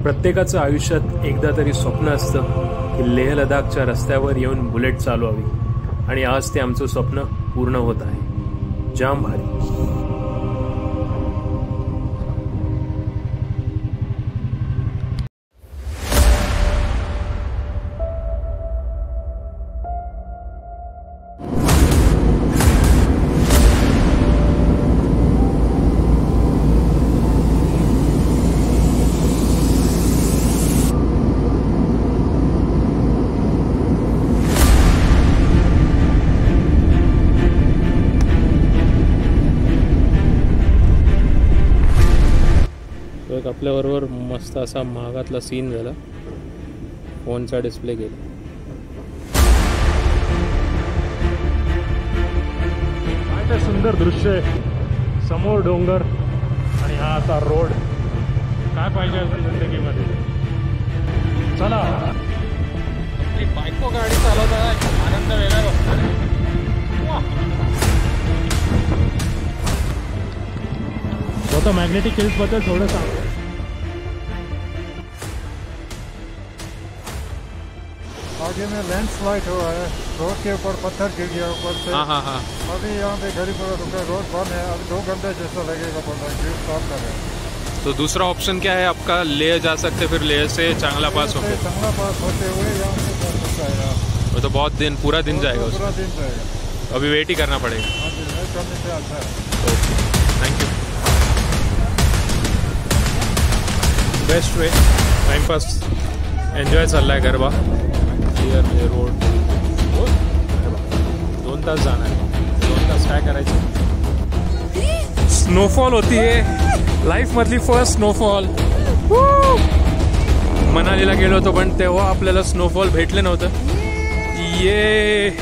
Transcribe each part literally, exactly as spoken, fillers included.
प्रत्येकाचं आयुष्यात एकदा तरी स्वप्न असतं की लेह लडाखच्या रस्त्यावर येऊन बुलेट चालवावी, आणि आज ते आमचं स्वप्न पूर्ण होत आहे. जाम भारी. एक आपल्याबरोबर मस्त असा महागातला सीन झाला. फोनचा डिस्प्ले गेला. काय ते सुंदर दृश्य आहे. समोर डोंगर आणि हा असा रोड. काय पाहिजे असेल जिंदगीमध्ये. चला. आपली बायको गाडी चालवताना आनंद वेगळा बघतो. तो मैग्नेटिक हिल्स बद्दल थोड़ा सा आगे में लैंडस्लाइड हुआ है. रोड के ऊपर पत्थर गिर गया ऊपर से. हाँ हाँ हाँ. अभी यहाँ पे गाड़ी पर रुका. रोड बंद है. अब दो घंटे जैसा लगेगा. पता है स्टॉप कर रहे हैं. तो दूसरा ऑप्शन क्या है आपका? लेह जा सकते, फिर लेह से चांगला पास होके चांगला पास होते हुए यहाँ से जा सकता है. वो तो बहुत दिन पूरा दिन जाएगा. पूरा दिन जाएगा. अभी वेट ही करना पड़ेगा. हाँ जी, वेट करने से अच्छा है. Okay, thank you. Best way timepass enjoy चालला आहे. Garba clear road. दोन तास जाणार आहे. दोन तास काय करायचं. स्नोफॉल होती आहे. लाईफ मधली फर्स्ट स्नोफॉल. मनालीला गेलो होतो पण तेव्हा आपल्याला स्नोफॉल भेटले नव्हतं. ये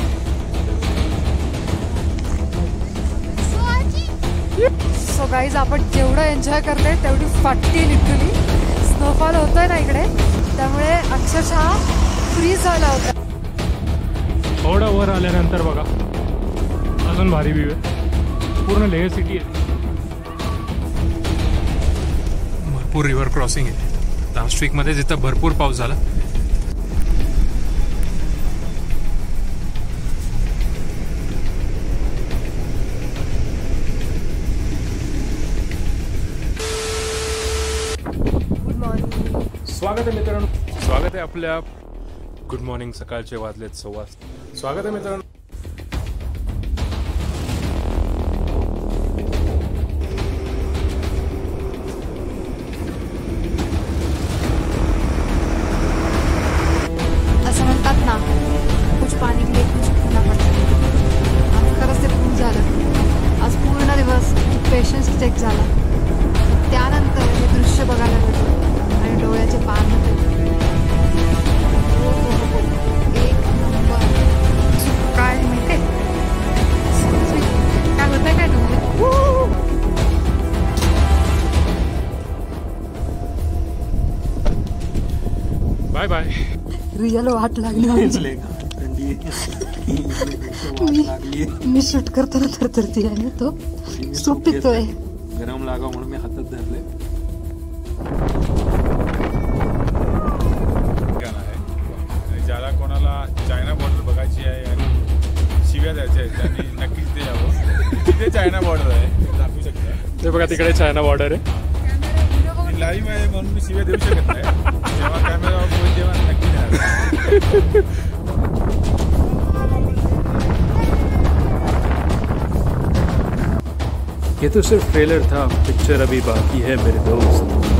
सो गाईज, आपण जेवढं एन्जॉय करतोय तेवढी फाटती लिटरली. स्नोफॉल होतोय ना इकडे, त्यामुळे अक्षरशः फ्रीज झाला होता. थोडं वर आल्यानंतर बघा अजून भारी व्ह्यू आहे. पूर्ण लेह सिटी आहे. भरपूर रिव्हर क्रॉसिंग आहे. लास्ट वीक मध्ये जिथं भरपूर पाऊस झाला. स्वागत आहे मित्रांनो. स्वागत आहे आपल्या गुड मॉर्निंग. सकाळचे वाजलेत सव्वा. स्वागत आहे मित्रांनो. असं म्हणतात ना, कुछ पाणी के लिए कुछ करना पडतं. आज खरंच ते खूप झालं. आज पूर्ण दिवस पेशन्स चेक झाला. त्यानंतर हे दृश्य बघायला मिळतं आणि डोळ्याचे पान होते. एक नंबर. काय माहिती काय होतंय काय तुम्हाला. Bye bye. रिअल वाट लागली. मी शूट करताना तर तरती आहे. तो सूप पितोय. गरम लागा म्हणून मी हातात धरले. ज्याला कोणाला चायना बॉर्डर बघायची आहे आणि शिव्या द्यायच्या आहेत त्यांनी नक्कीच ते यावं. तिथे चायना बॉर्डर आहे, दाखवू शकता. ते बघा तिकडे चायना बॉर्डर आहे. लाईव्ह आहे म्हणून मी शिव्या देऊ शकत नाही. जेव्हा कॅमेरा होईल तेव्हा नक्की द्या. ये तो सिर्फ ट्रेलर था. पिक्चर अभी बाकी है मेरे दोस्त.